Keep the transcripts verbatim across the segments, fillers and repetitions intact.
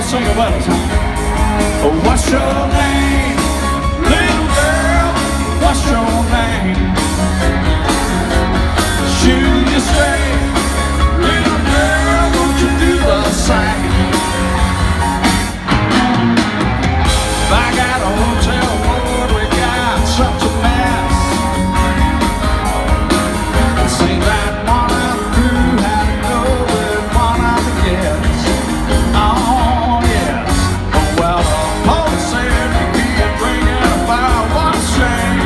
sing it with us. Oh, what's your name, little girl? What's your name? Shoot you straight, little girl, won't you do the same? If I got a hotel board, we got such a mess. It seems that one of the crew had to go with one of the guests. Oh yes, oh well, the police said you can't bring it about what a shame.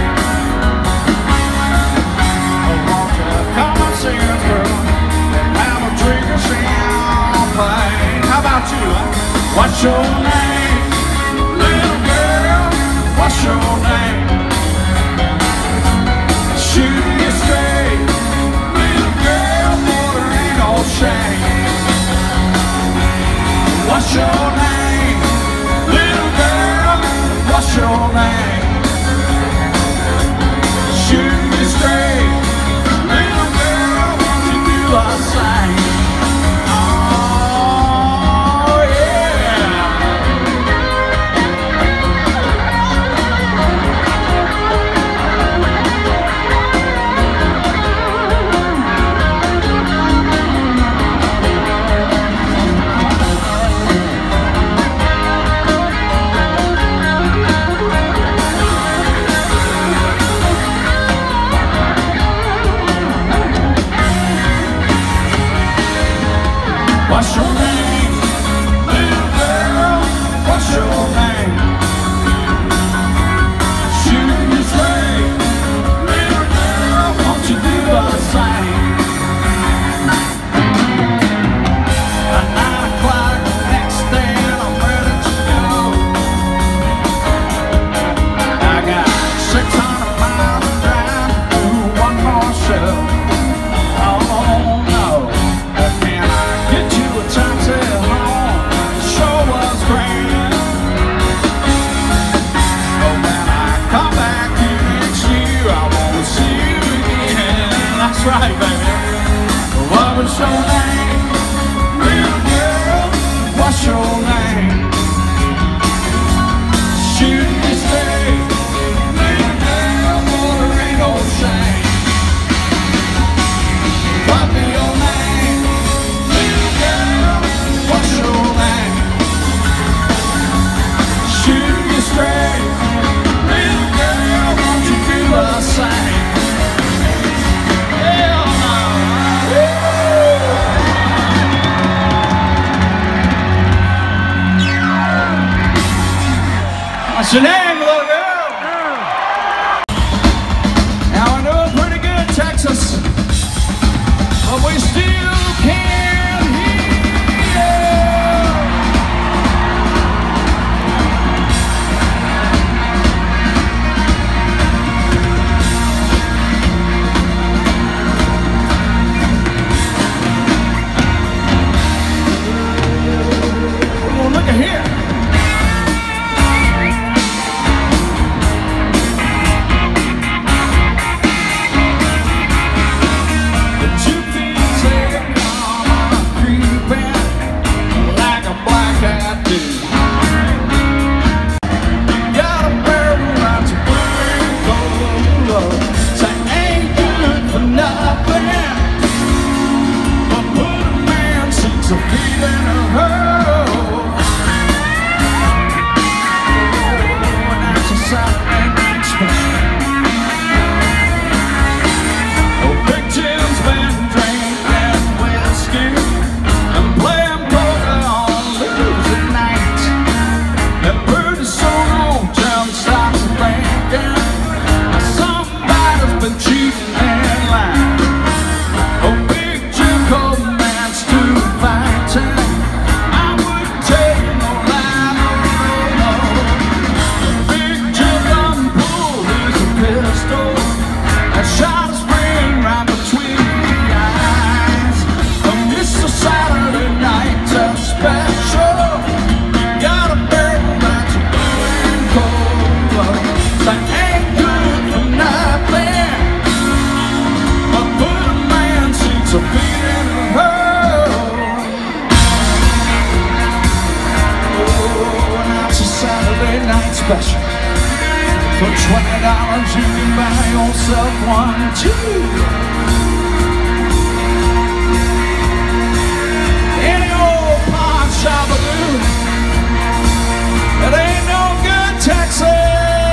Oh, won't you come and see us, girl, and have a drink of champagne? How about you, huh? What's your name, little girl? What's your name? Shoot you straight, little girl, boy, there ain't no shame. What's your name, little girl? What's your name? Shoot you straight, little girl, won't you do the same? Oh yeah. What's your name, little girl? What's your name? Shoot you straight, little girl, won't you do the same? At nine o'clock the next day and I'm ready to go. I got six hundred miles to drive to do one more show. Oh no, can I get you a taxi home? The show was great. Oh, when I come back here next year, I wanna see you again. That's right, baby. What was your name, little girl? What's your name? Shoot you straight, little girl, boy, there ain't no shame. What be your name, little girl? What's your name? Shoot you straight, little girl, won't you do the same? Hell no. What's your name, little girl? Now I know it's pretty good, Texas, but we still can't hear you. Oh, look at here. special. For twenty dollars you can buy yourself one too. Any old pawn shop will do. It ain't no good, Texas.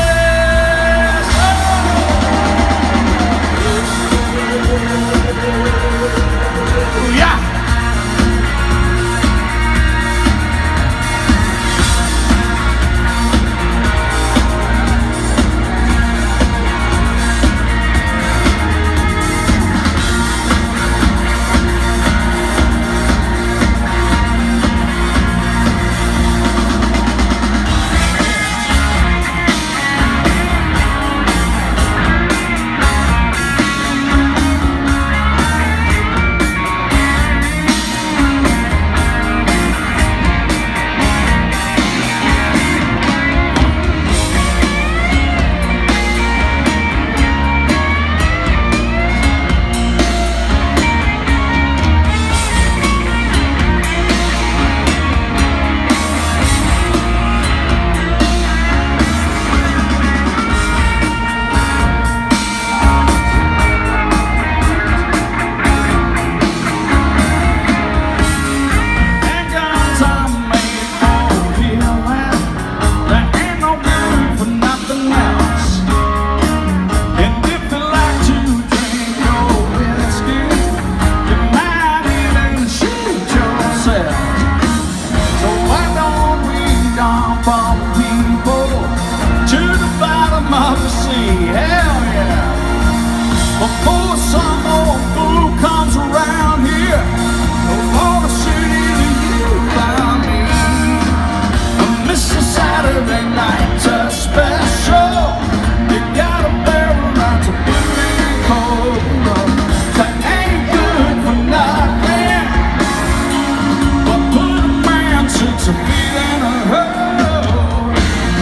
Before some old fool comes around here, I wanna see you by me. Mister Saturday night's a special. You got a barrel that's a pretty cold. That ain't good for nothing, but put a man six feet in a hole.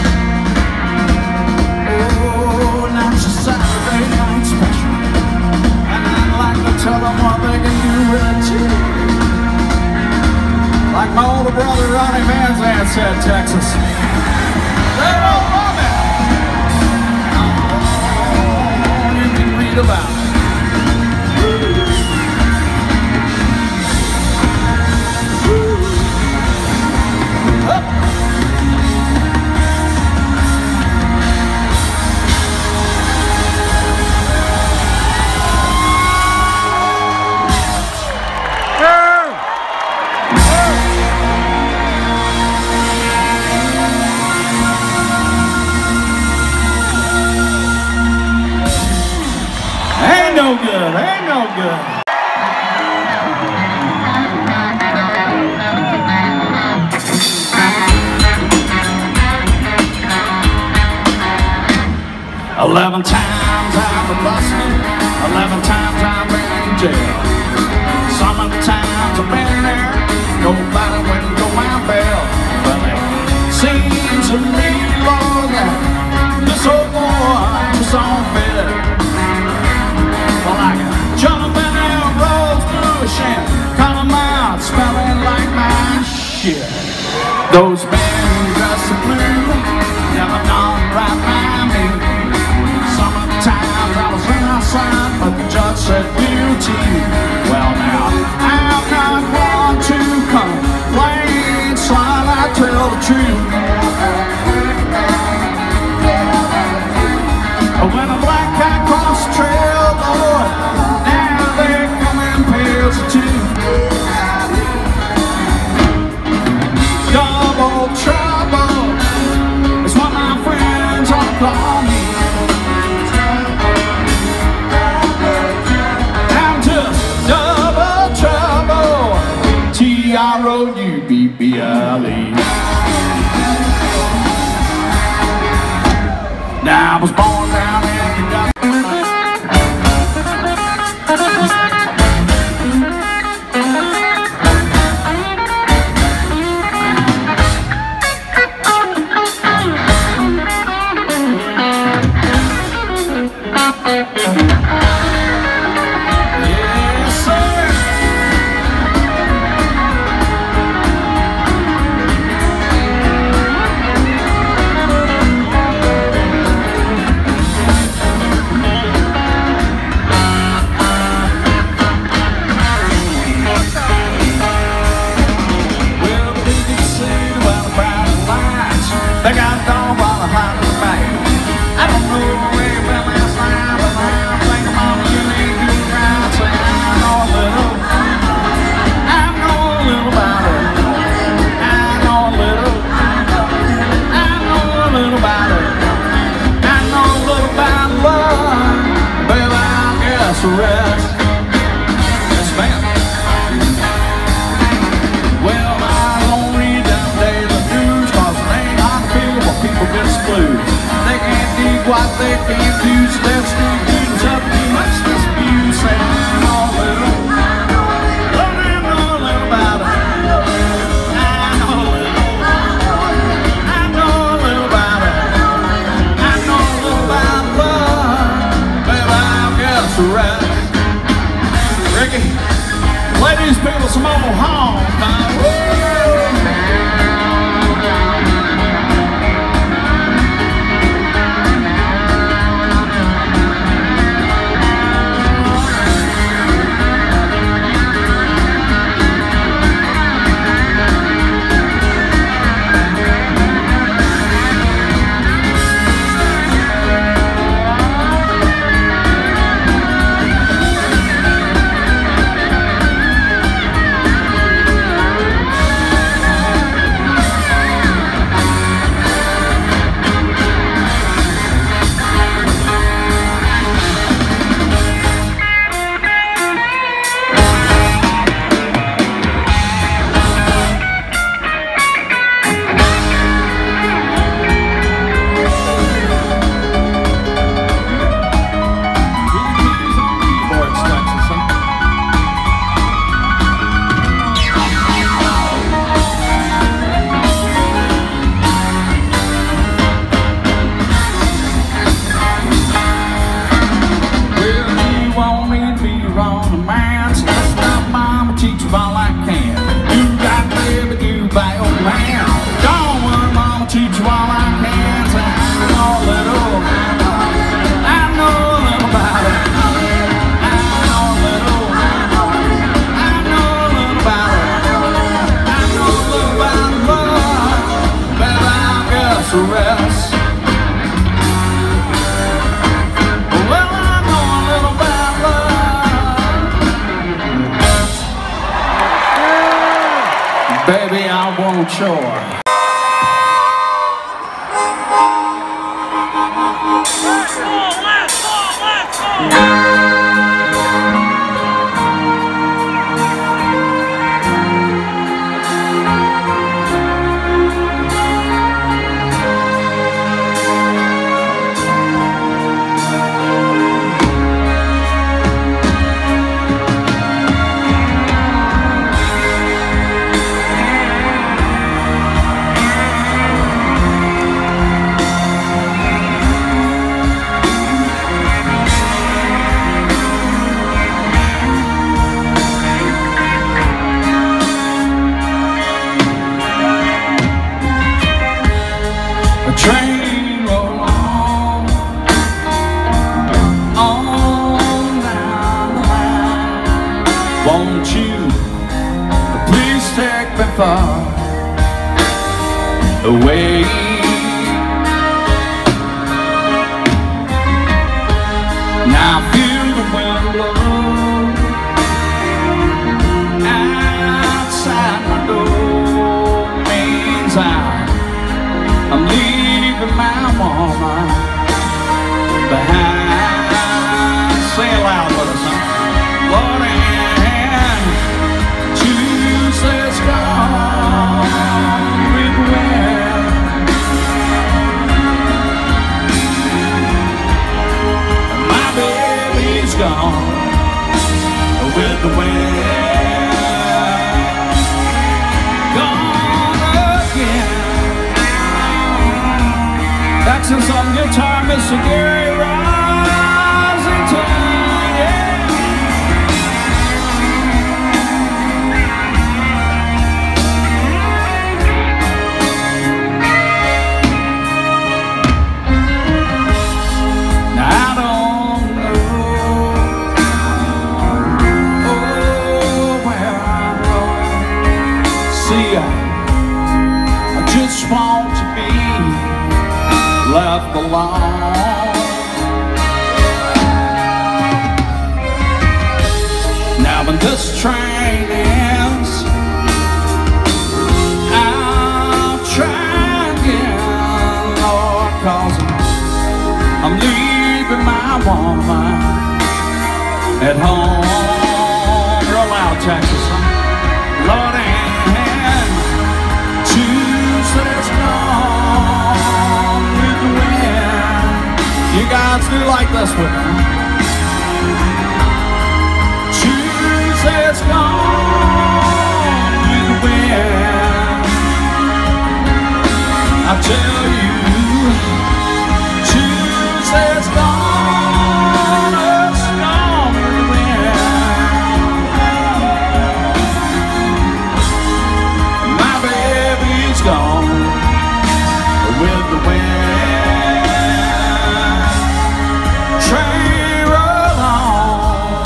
Oh, now it's a Saturday night special. Tell them what they can do with it too. Like my older brother Ronnie Van Zant said, Texas, they don't love it. Oh, you can read about it. Ain't no good, ain't no good. Eleven times I've been busted, eleven times I've been in jail. Some of the times I've been there, nobody wouldn't go my bell. Well, it seems to me, Lord, that this old boy just don't fit. Like jumping in rose bush and coming out smelling like my shit. Those men dressed in blue never done right by me. Some of the times I was in outside, but the judge said guilty. Well now, I'm not one to complain, slide I tell the truth. When a black cat crossed the trail, Lord, now they come in pairs of two. Double trouble is what my friends all call me. I'm just double trouble, T R O U B B L E. Now I was born down in Kentucky. Yes, sir. can't do so let's do things up too much dispute. Say I know a little, Lord, I know a little about it. I know a little, I know a little about it. I know a little about love, baby, I'll guess the rest. Ricky, play these people some old honk, man. Baby, I want your train roll on, on down the line. Won't you please take me far away? Now I feel the wind blow outside my door. Means I, I'm leaving my woman behind. Say it loud with us, huh? Lord, and Tuesday's gone with the wind. My baby's gone with the wind. Gone again. Texas on guitar, Mister Gary Rosington, yeah. Now I don't know, oh, where I'm going. See, I, I just want to be left alone. Now when this train ends, I'll try again, Lord, 'cause I'm leaving my woman at home. Real loud, Texas, huh? Lord, and Tuesday's gone. You got sing this with me. Tuesday's gone with the wind. I tell you, Tuesday's gone, it's gone with the wind. My baby's gone with the wind. Train roll on.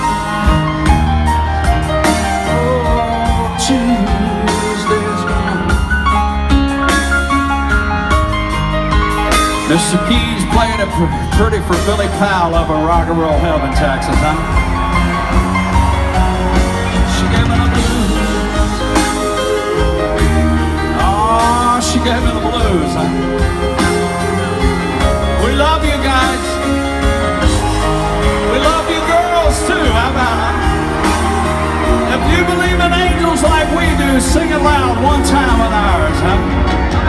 Oh, Tuesday's gone. Mister Keys playing it pretty for Billy Powell of a rock and roll heaven, Texas, huh? She gave me the blues. Oh, she gave me the blues, huh? We love you guys. We love you girls too. How about it? If you believe in angels like we do, sing it loud one time with ours, huh?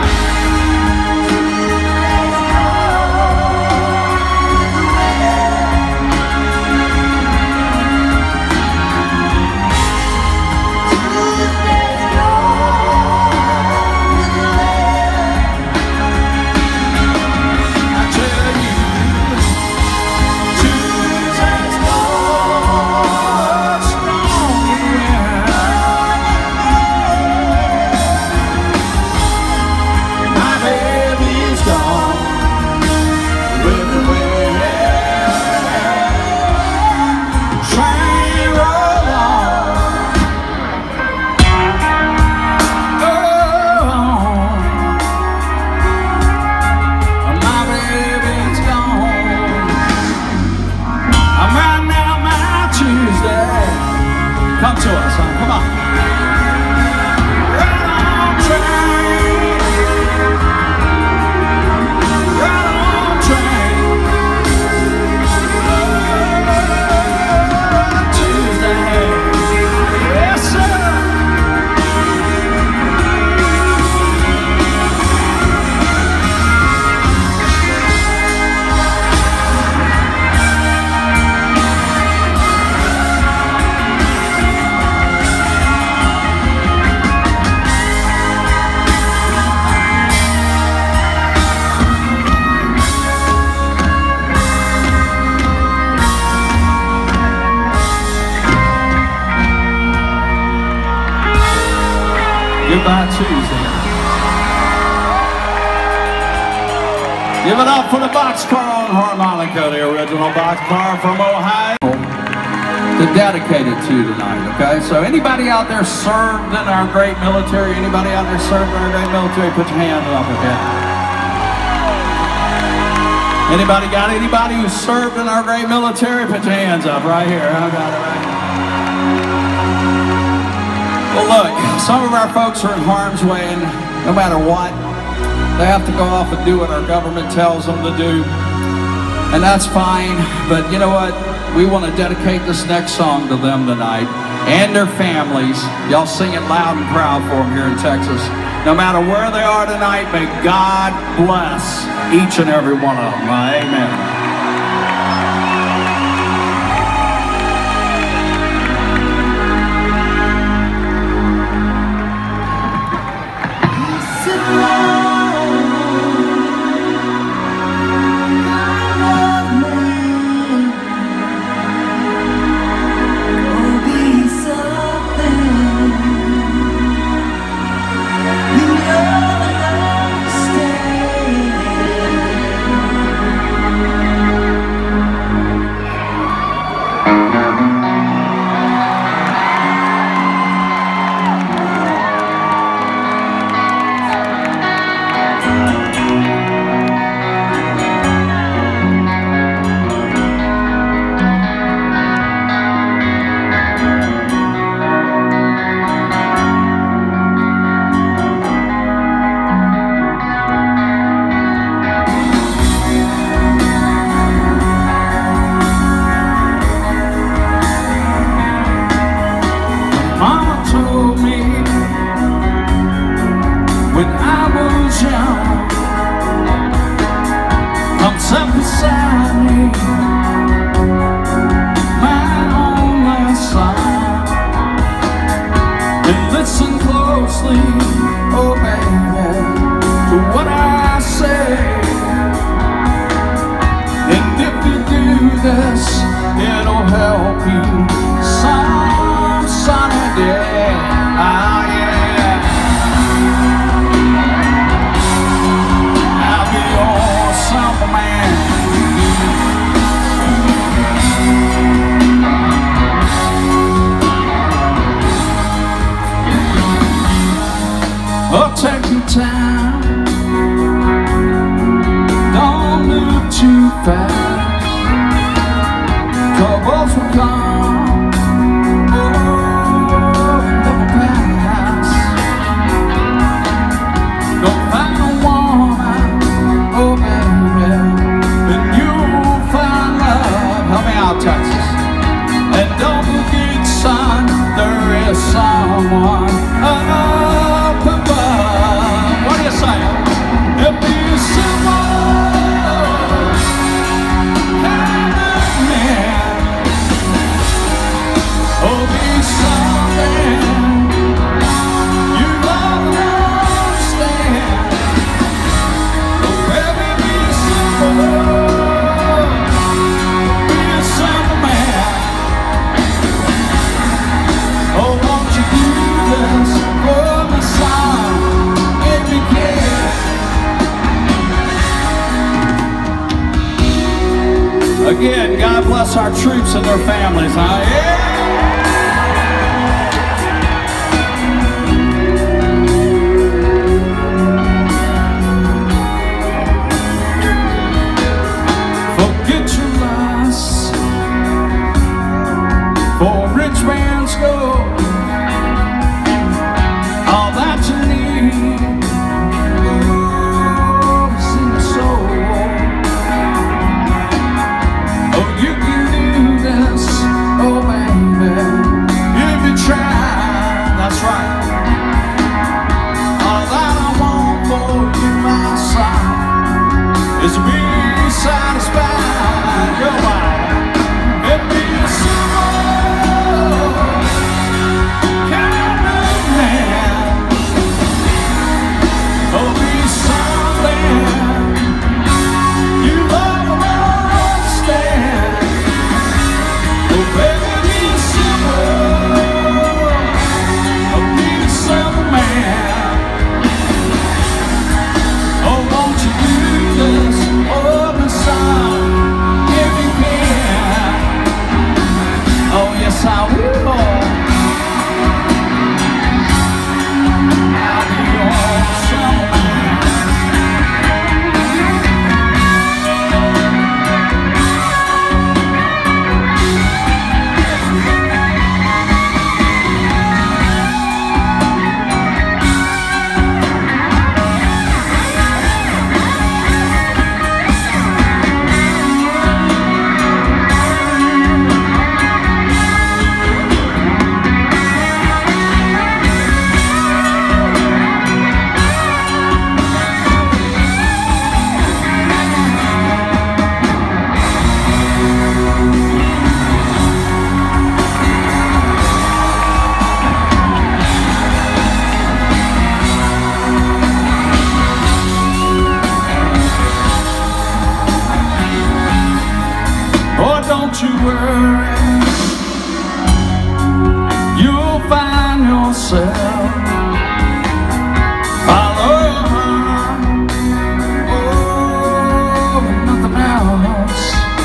Come to us, huh? Come on. Right on train. Right on train. Oh, Tuesday. Yes, sir. Goodbye Tuesday. Give it up for the boxcar on harmonica, the original boxcar from Ohio. To dedicate it to tonight, okay? So anybody out there served in our great military, anybody out there served in our great military, put your hand up, okay? Anybody got anybody who served in our great military? Put your hands up right here. I got it right here. Well, look, some of our folks are in harm's way, and no matter what, they have to go off and do what our government tells them to do, and that's fine. But you know what? We want to dedicate this next song to them tonight and their families. Y'all sing it loud and proud for them here in Texas. No matter where they are tonight, may God bless each and every one of them. Amen. Stay. closely, oh baby, to what I say. And if you do this, it'll help you some sunny day. Ah, yeah. I'll be your simple man. Oh, take your time, don't move too fast. Troubles will come, oh, never pass. Go find a woman, oh baby, then you'll find love. Help me out, Texas. And don't forget, son, there is someone up above. What do you say? If you simple kind of man, oh, be something you love and understand. Oh, baby, be simple, be a simple man. Oh, won't you do this for me, son, if you can? Again, God bless our troops and their families, huh? Yeah! Forget your lusts, for rich man's gold, all that you need, oh, is in the soul. Oh, you can do this, oh baby, if you try, that's right. All that I want for you, my son, is to be satisfied. Your wife, it be simple kind of man. Oh, be something you love and understand. Oh, baby, be simple, oh, be a simple man. Oh, won't you do this, oh, my son, if you can? Oh, yes, I will. I'll be your simple man. Oh, don't you worry, you'll find yourself. Follow her, oh, and nothing else.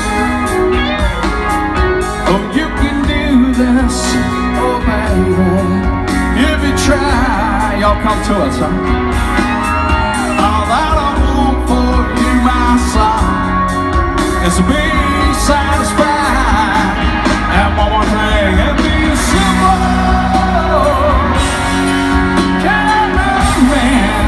Oh, you can do this, oh baby, if you try. Y'all come to us, huh? All that I want for you, my son, is to be satisfied. And one more thing, and be simple kind of man.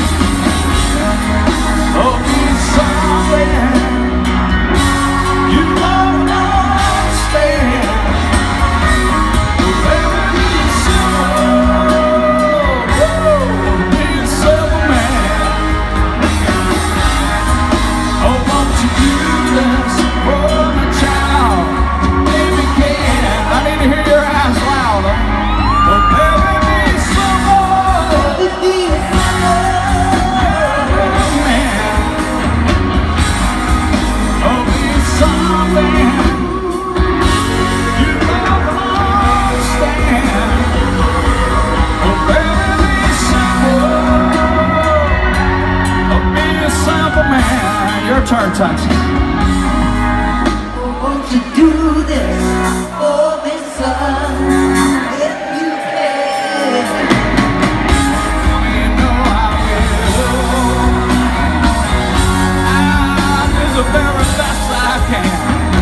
Oh, be something you love and understand. Oh, baby, be simple, oh, be a simple man. Oh, won't you do this? Texas. Won't you do this for me, son, if you can? You know I will. I'll do the very best I can.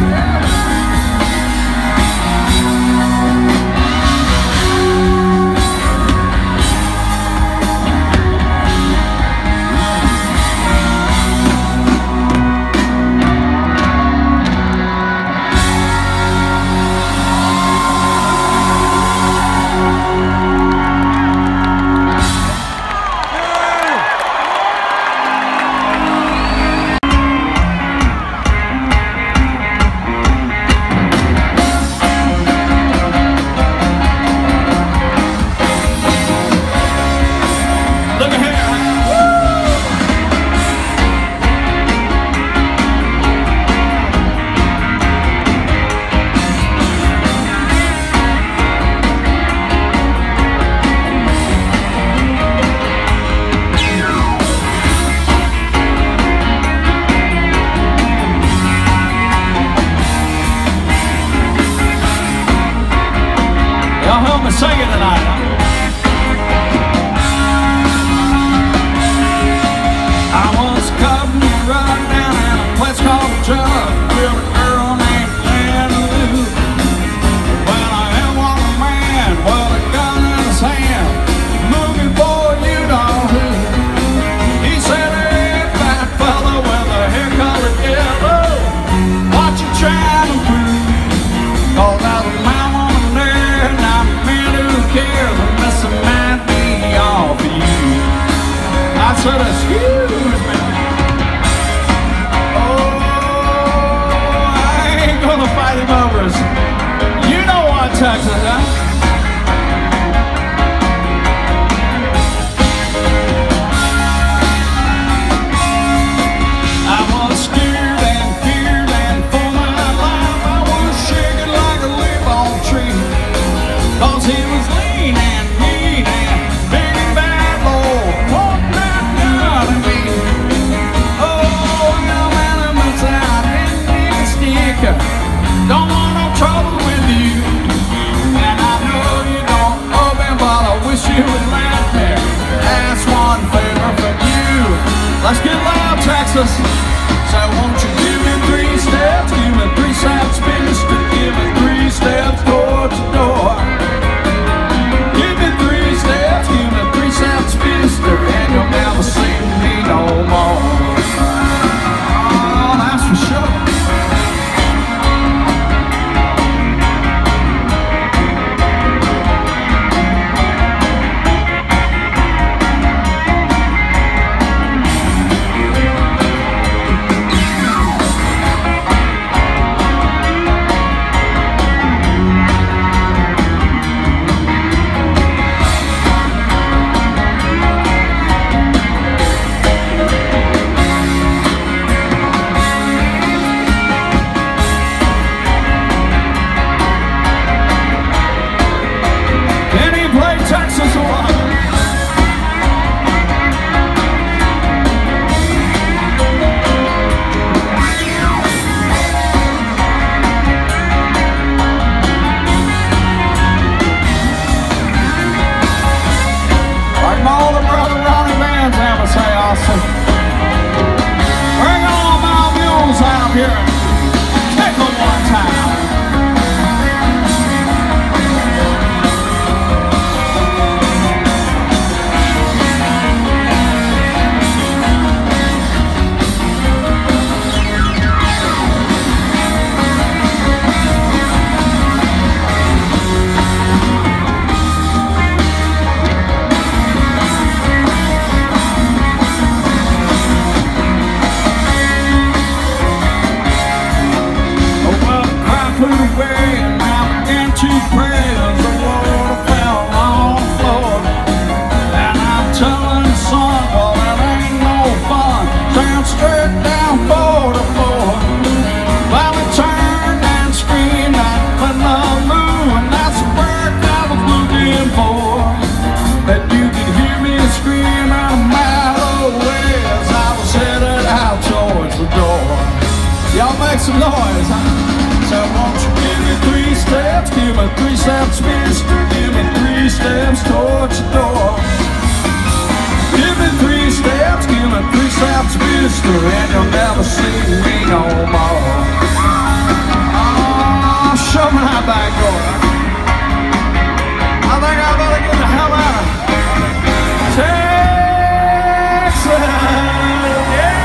Y'all help me sing it tonight, huh? I was cutting a rug down in a place called the Jug with a girl named Lynyrd. When I hit one a man with a gun in his hand, looking for you know who. He said, "Hey, fat fella with a hair colored yellow, what you trying to prove? Cause I was my woman there, not man who cares unless it might be all for you." I said, "Excuse me. Oh, I ain't gonna fight him over us. You know what, Texas, huh?" I was scared and feared and for my life I was shaking like a leaf on a tree. Cause he was lean and mean and big and bad, Lord, what that done to me. Oh, young man of my side, didn't need a sticker, don't want no trouble with you. And I know you don't owe me, but I wish you would let me ask one favor from you. Let's get loud, Texas. So won't you give me three steps, give me three steps, mister, give me three steps towards the door. Give me three steps, give me three steps, mister, and you'll never see me no more. Oh, that's for sure. Texas or what? Like my older brother Ronnie Vans have to say, Austin, bring all my mules out here and kick them one time. the door. some noise, huh? So won't you give me three steps, give me three steps, mister, give me three steps towards your door. Give me three steps, give me three steps, mister, and you'll never see me no more. Oh, show me that back door. I think I better get the hell out of Texas. Yeah.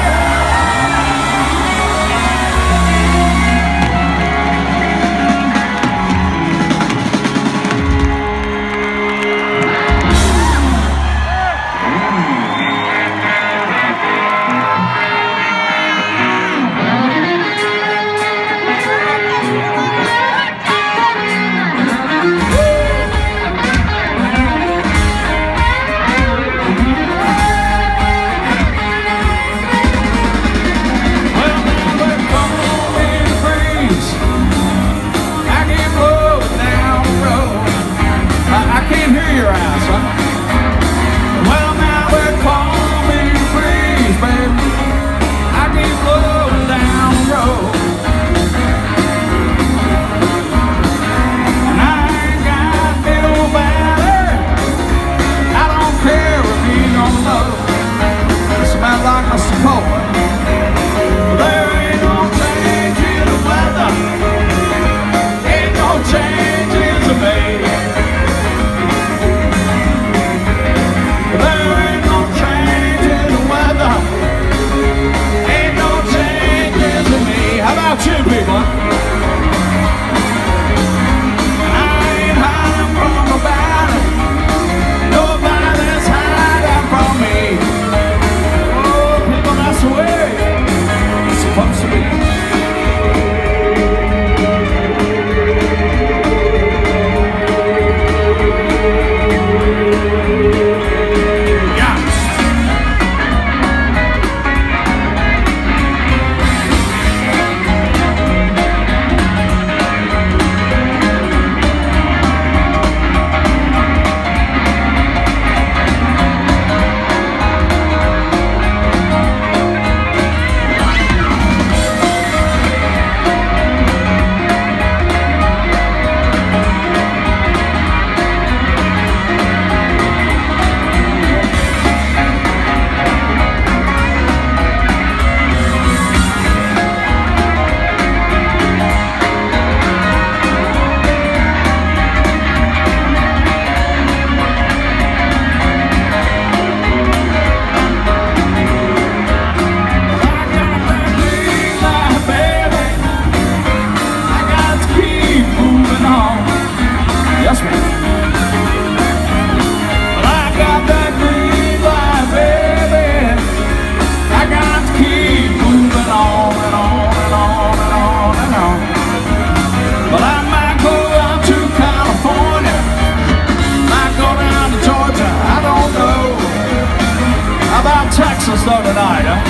Texas though tonight, huh?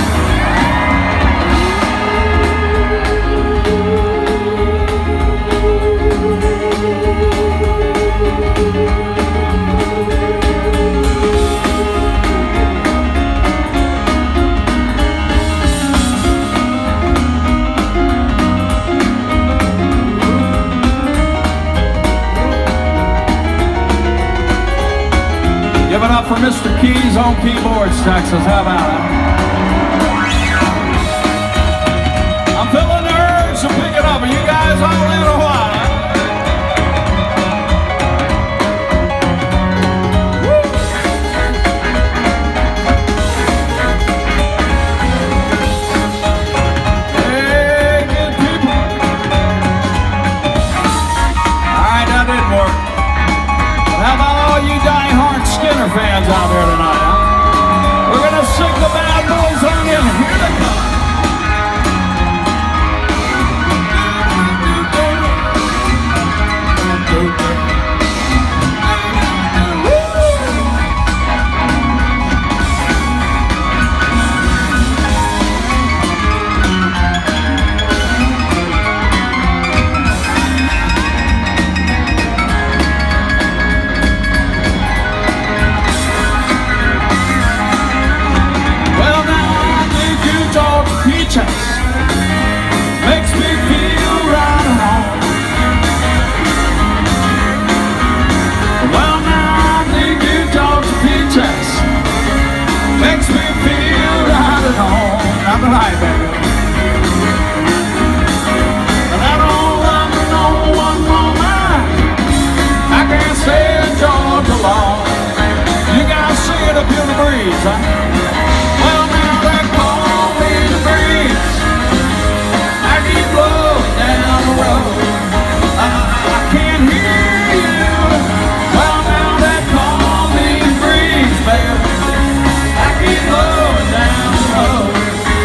Give it up for Mister Keys on keyboards, Texas. How about it? I'm feeling the urge to pick it up. Are you guys all in or what? Woo! Hey, good people. All right, that didn't work. But how about all you die-hard Skynyrd fans out there tonight, huh? We're gonna sing the bad breeze, huh? Well, now they call me the breeze. I keep blowing down the road. I, I can't hear you. Well, now they call me the breeze, baby. I keep blowing down the road.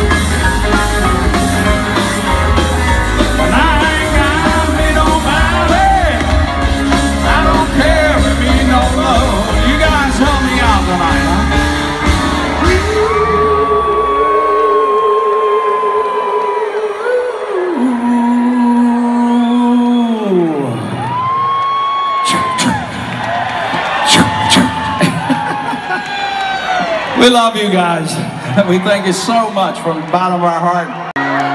When I ain't got me nobody, I don't carry me no load. You guys help me out tonight, huh? We love you guys. We thank you so much from the bottom of our heart.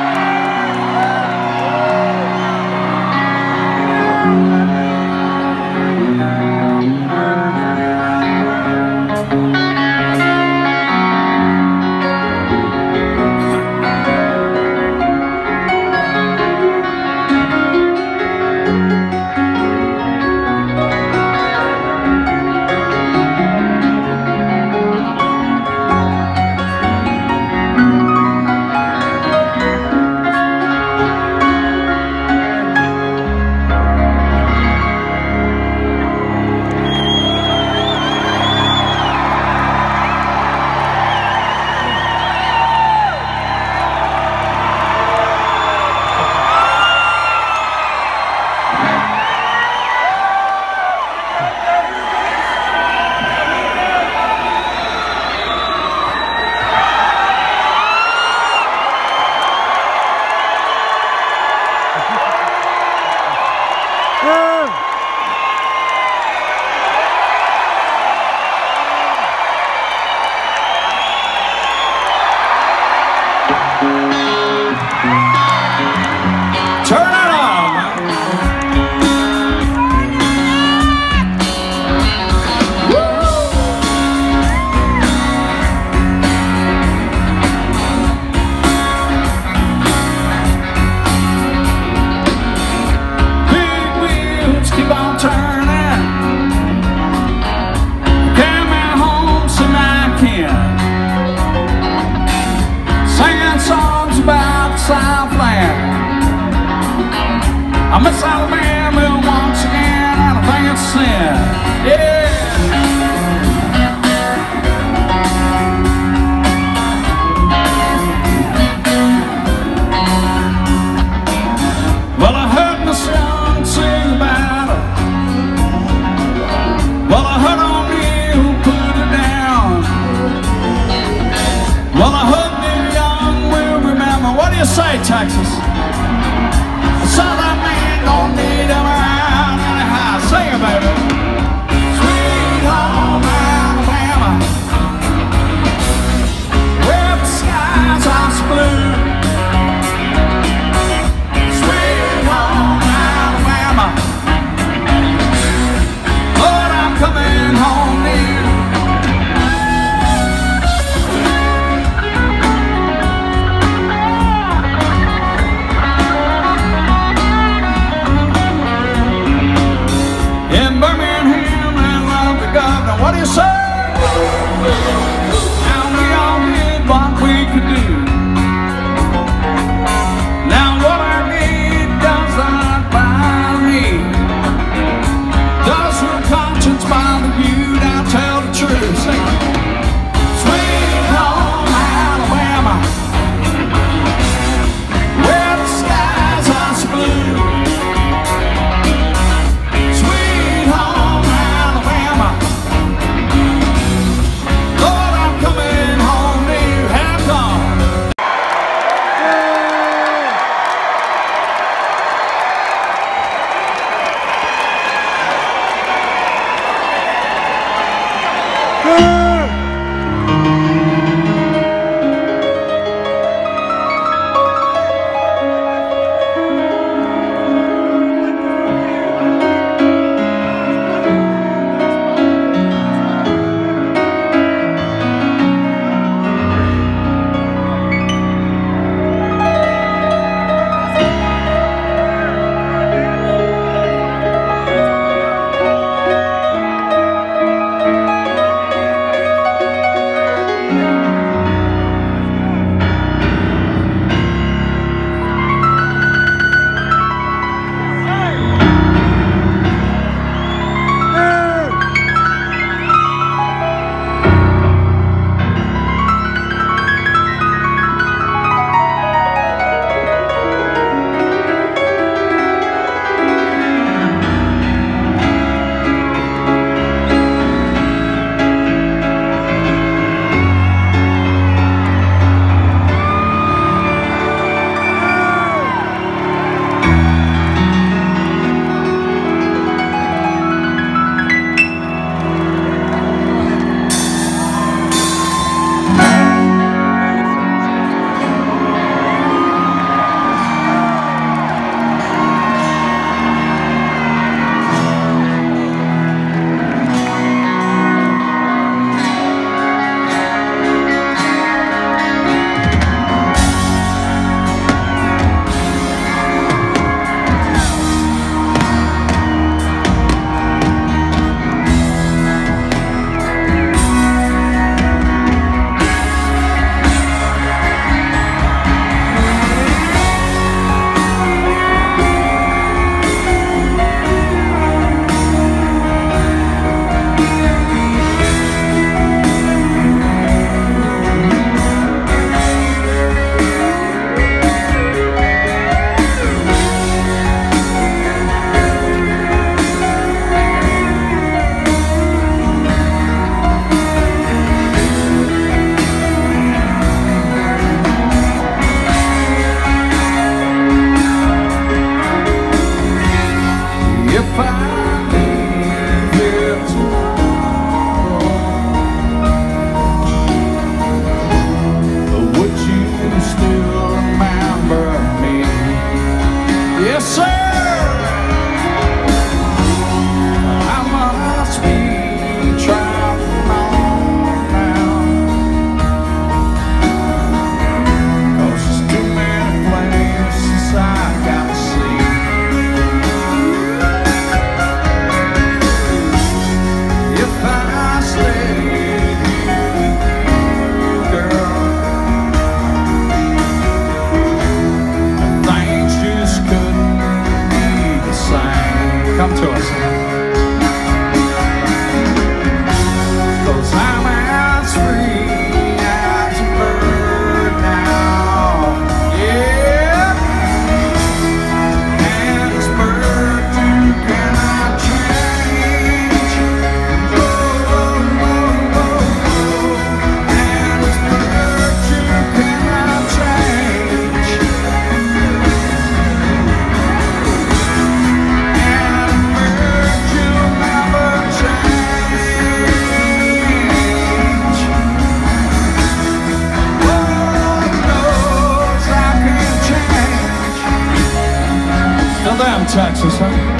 I'm a Alabama once again, and I think it's sin. Yeah. Well, I heard my son sing about it. Well, I heard on me who put it down. Well, I heard the young will remember. What do you say, Texas? I saw that man going Texas, huh?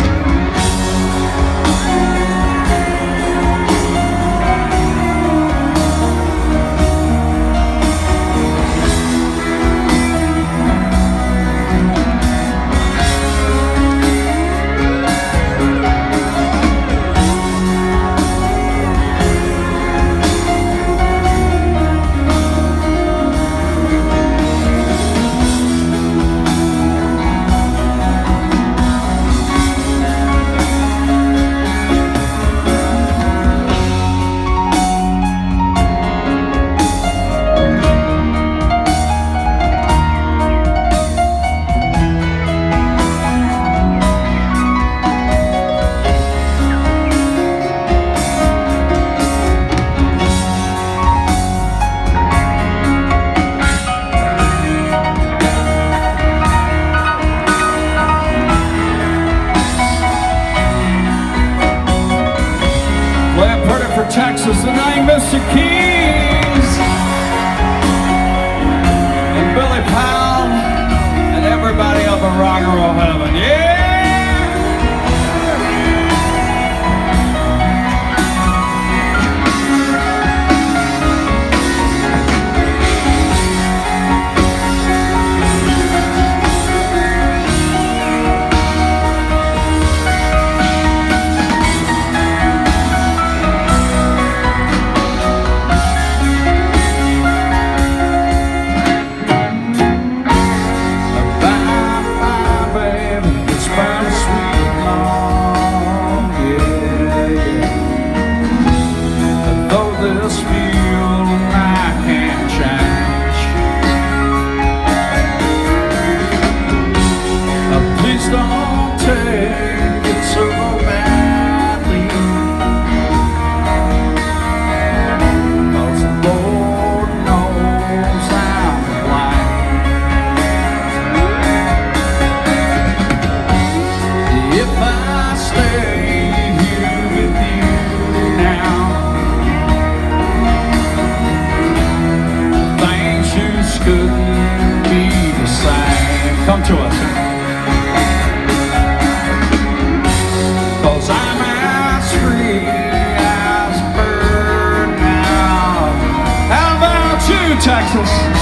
Texas, and I'm Mister Keys and Billy Powell and everybody up in rock and roll heaven. Yeah! Come to us. Cause I'm as free as a bird now. How about you, Texas?